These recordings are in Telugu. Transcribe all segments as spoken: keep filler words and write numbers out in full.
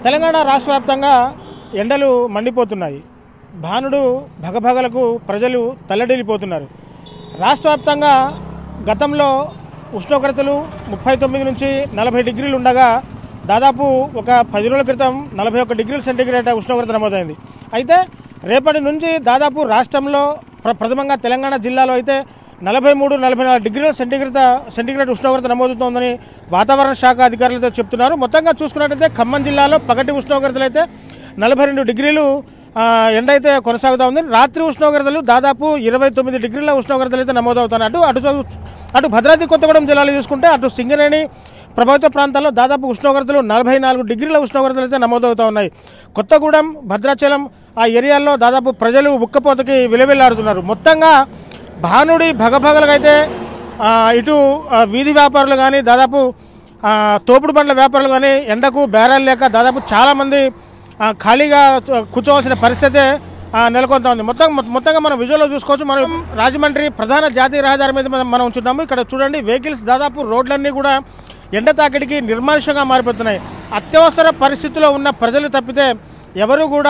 తెలంగాణ రాష్ట్ర వ్యాప్తంగా ఎండలు మండిపోతున్నాయి. భానుడు భగభగలకు ప్రజలు తల్లడిల్లిపోతున్నారు. రాష్ట్ర వ్యాప్తంగా గతంలో ఉష్ణోగ్రతలు ముప్పై తొమ్మిది నుంచి నలభై డిగ్రీలు ఉండగా దాదాపు ఒక పది రోజుల క్రితం నలభై ఒక్క డిగ్రీల సెంటీగ్రేడ్ ఉష్ణోగ్రత నమోదైంది. అయితే రేపటి నుంచి దాదాపు రాష్ట్రంలో ప్ర ప్రథమంగా తెలంగాణ జిల్లాలో అయితే నలభై మూడు నలభై నాలుగు డిగ్రీల సెంటీగ్రేడ్ సెంటీగ్రేడ్ ఉష్ణోగ్రత నమోదవుతోందని వాతావరణ శాఖ అధికారులతో చెప్తున్నారు. మొత్తంగా చూసుకున్నట్టయితే ఖమ్మం జిల్లాలో పగటి ఉష్ణోగ్రతలు అయితే నలభై రెండు డిగ్రీలు ఎండ అయితే కొనసాగుతూ ఉంది. రాత్రి ఉష్ణోగ్రతలు దాదాపు ఇరవై తొమ్మిది డిగ్రీల ఉష్ణోగ్రతలు అయితే నమోదవుతున్నాయి. అటు అటు అటు భద్రాద్రి కొత్తగూడెం జిల్లాలో చూసుకుంటే అటు సింగరేణి ప్రభావిత ప్రాంతాల్లో దాదాపు ఉష్ణోగ్రతలు నలభై నాలుగు డిగ్రీల ఉష్ణోగ్రతలు అయితే నమోదవుతూ ఉన్నాయి. కొత్తగూడెం భద్రాచలం ఆ ఏరియాల్లో దాదాపు ప్రజలు ఉక్కపోతకి విలవిల్లాడుతున్నారు. మొత్తంగా భానుడి భగభగలకైతే ఇటు వీధి వ్యాపారులు కానీ దాదాపు తోపుడు బండ్ల వ్యాపారులు కానీ ఎండకు బేరాలు లేక దాదాపు చాలామంది ఖాళీగా కూర్చోవలసిన పరిస్థితి నెలకొంటా ఉంది. మొత్తం మొత్తంగా మనం విజువల్లో చూసుకోవచ్చు. మనం రాజమండ్రి ప్రధాన జాతీయ రహదారి మీద మనం ఉంచున్నాము. ఇక్కడ చూడండి, వెహికల్స్ దాదాపు రోడ్లన్నీ కూడా ఎండ తాకిడికి నిర్మానుష్యంగా మారిపోతున్నాయి. అత్యవసర పరిస్థితిలో ఉన్న ప్రజలు తప్పితే ఎవరు కూడా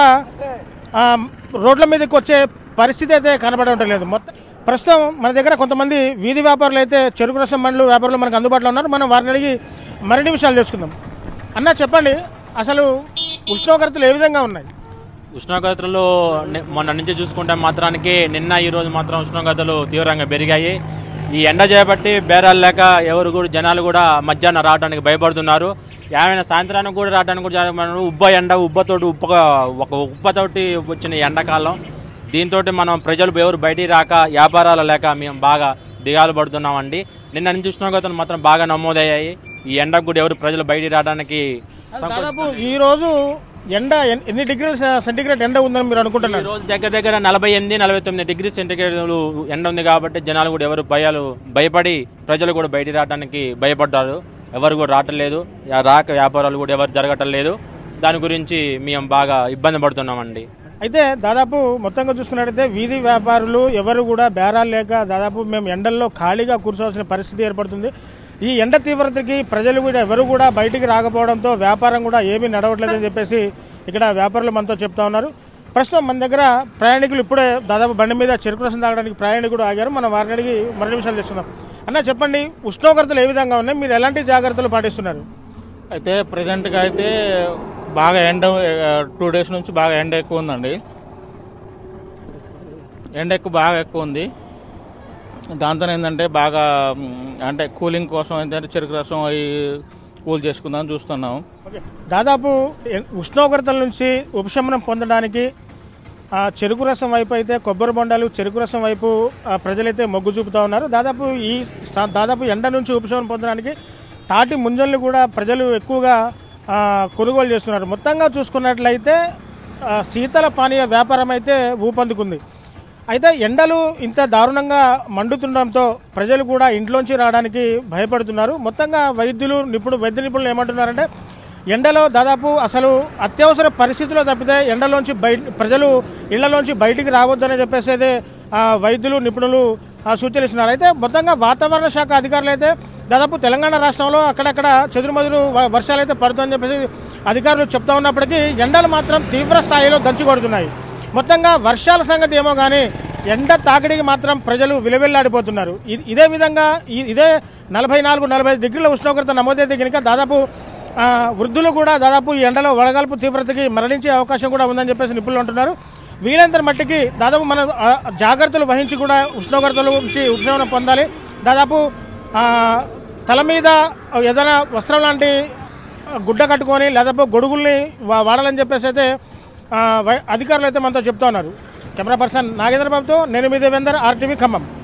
రోడ్ల మీదకి వచ్చే పరిస్థితి అయితే కనబడటం లేదు. మొత్తం ప్రస్తుతం మన దగ్గర కొంతమంది వీధి వ్యాపారులు అయితే చెరుకు రసం బండ్లు వ్యాపారులు మనకు అందుబాటులో ఉన్నారు. మనం వారిని అడిగి మరిన్ని విషయాలు తెలుసుకుందాం. అన్న, చెప్పండి, అసలు ఉష్ణోగ్రతలు ఏ విధంగా ఉన్నాయి? ఉష్ణోగ్రతలు మొన్న నుంచి చూసుకుంటే మాత్రానికి నిన్న ఈ రోజు మాత్రం ఉష్ణోగ్రతలు తీవ్రంగా పెరిగాయి. ఈ ఎండ చేయబట్టి బేరాలు లేక ఎవరు కూడా జనాలు కూడా మధ్యాహ్నం రావడానికి భయపడుతున్నారు. ఏమైనా సాయంత్రానికి కూడా రావడానికి కూడా ఉబ్బ ఎండ ఉబ్బతోటి ఉప్ప ఒక ఉప్పతోటి వచ్చిన ఎండాకాలం. దీంతో మనం ప్రజలు ఎవరు బయటికి రాక వ్యాపారాలు లేక మేము బాగా దిగాలు పడుతున్నామండి. నిన్న నుంచి ఉష్ణోగ్రతలు మాత్రం బాగా నమోదయ్యాయి. ఈ ఎండకు కూడా ఎవరు ప్రజలు బయటికి రావడానికి దాదాపు ఈ రోజు ఎండ ఎన్ని డిగ్రీల సెంటీగ్రేడ్ ఎండ ఉందని మీరు అనుకుంటున్నారు? ఈ రోజు దగ్గర దగ్గర నలభై ఎనిమిది నలభై తొమ్మిది డిగ్రీ సెంటీగ్రేడ్ ఎండ ఉంది కాబట్టి జనాలు కూడా ఎవరు భయాలు భయపడి ప్రజలు కూడా బయటికి రావడానికి భయపడ్డారు. ఎవరు కూడా రావట్లేదు, రాక వ్యాపారాలు కూడా ఎవరు జరగటం లేదు. దాని గురించి మేము బాగా ఇబ్బంది పడుతున్నామండి. అయితే దాదాపు మొత్తంగా చూసుకున్నట్టయితే వీధి వ్యాపారులు ఎవరు కూడా బేరాలు లేక దాదాపు మేము ఎండల్లో ఖాళీగా కూర్చోవాల్సిన పరిస్థితి ఏర్పడుతుంది. ఈ ఎండ తీవ్రతకి ప్రజలు కూడా ఎవరు కూడా బయటికి రాకపోవడంతో వ్యాపారం కూడా ఏమీ నడవట్లేదని చెప్పేసి ఇక్కడ వ్యాపారులు మనతో చెప్తా ఉన్నారు. ప్రస్తుతం మన దగ్గర ప్రయాణికులు ఇప్పుడే దాదాపు బండి మీద చెరుకు రసం తాగడానికి ప్రయాణికుడు ఆగారు. మనం వారిని అడిగి మరిన్ని విషయాలు తెలుసుకుందాం. అన్న, చెప్పండి, ఉష్ణోగ్రతలు ఏ విధంగా ఉన్నాయి? మీరు ఎలాంటి జాగ్రత్తలు పాటిస్తున్నారు? అయితే ప్రజెంట్గా అయితే బాగా ఎండ టూ డేస్ నుంచి బాగా ఎండ ఎక్కువ ఉందండి. ఎండ ఎక్కువ బాగా ఎక్కువ ఉంది. దాంతో ఏంటంటే బాగా అంటే కూలింగ్ కోసం ఏంటంటే చెరుకు రసం అవి కూల్ చేసుకుందామని చూస్తున్నాం. దాదాపు ఉష్ణోగ్రతల నుంచి ఉపశమనం పొందడానికి చెరుకు రసం వైపు అయితే కొబ్బరి బొండాలు చెరుకు రసం వైపు ప్రజలైతే మొగ్గు చూపుతూ ఉన్నారు. దాదాపు ఈ దాదాపు ఎండ నుంచి ఉపశమనం పొందడానికి తాటి ముంజలు కూడా ప్రజలు ఎక్కువగా కొనుగోలు చేస్తున్నారు. మొత్తంగా చూసుకున్నట్లయితే శీతల పానీయ వ్యాపారం అయితే ఊపందుకుంది. అయితే ఎండలు ఇంత దారుణంగా మండుతుండడంతో ప్రజలు కూడా ఇంట్లోంచి రావడానికి భయపడుతున్నారు. మొత్తంగా వైద్యులు నిపుణులు వైద్య నిపుణులు ఏమంటున్నారంటే ఎండలో దాదాపు అసలు అత్యవసర పరిస్థితుల్లో తప్పితే ఎండలోంచి బయట ప్రజలు ఇళ్లలోంచి బయటికి రావద్దని చెప్పేసి అయితే వైద్యులు నిపుణులు సూచనలిస్తున్నారు. అయితే మొత్తంగా వాతావరణ శాఖ అధికారులు అయితే దాదాపు తెలంగాణ రాష్ట్రంలో అక్కడక్కడ చెదురుమదురు వర్షాలు అయితే పడుతుందని చెప్పేసి అధికారులు చెప్తా ఉన్నప్పటికీ ఎండలు మాత్రం తీవ్ర స్థాయిలో దంచి కొడుతున్నాయి. మొత్తంగా వర్షాల సంగతి ఏమో కానీ ఎండ తాకిడికి మాత్రం ప్రజలు విలవిల్లాడిపోతున్నారు. ఇదే విధంగా ఇదే నలభై నాలుగు నలభై ఐదు డిగ్రీల ఉష్ణోగ్రత నమోదైతే కనుక దాదాపు వృద్ధులు కూడా దాదాపు ఈ ఎండలో వడగాల్పు తీవ్రతకి మరణించే అవకాశం కూడా ఉందని చెప్పేసి నిపుణులు అంటున్నారు. వీలైనంత మట్టికి దాదాపు మనం జాగ్రత్తలు వహించి కూడా ఉష్ణోగ్రతల నుంచి ఉపశమనం పొందాలి. దాదాపు తల మీద ఏదైనా వస్త్రం లాంటి గుడ్డ కట్టుకొని లేకపోతే గొడుగుల్ని వాడాలని చెప్పేసి అయితే అధికారులు అయితే మనతో చెప్తా ఉన్నారు. కెమెరా పర్సన్ నాగేంద్ర బాబుతో నేను మీ దేవేందర్, ఆర్టీవీ ఖమ్మం.